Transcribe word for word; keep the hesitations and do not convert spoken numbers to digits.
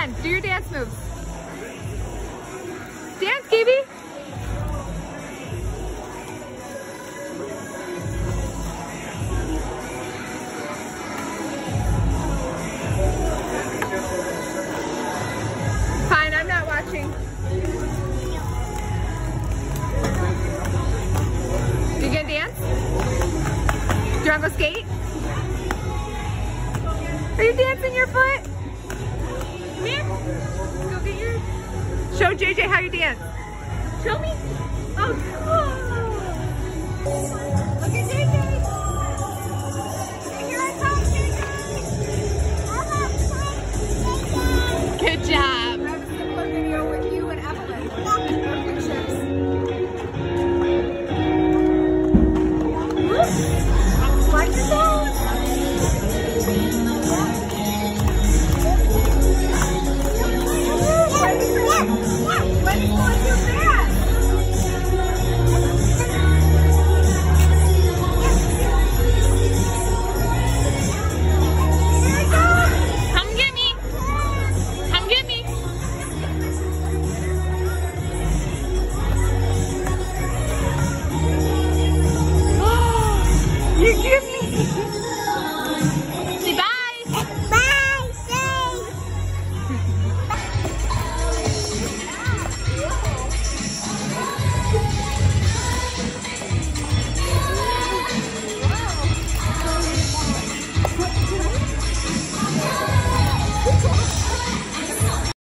on, do your dance moves. Dance, Gaby. Fine, I'm not watching. You gonna dance? Do you wanna go skate? Are you dancing your foot? Come here. Let's go get your... Show J J how you dance. Show me. Oh, cool. Look at J J.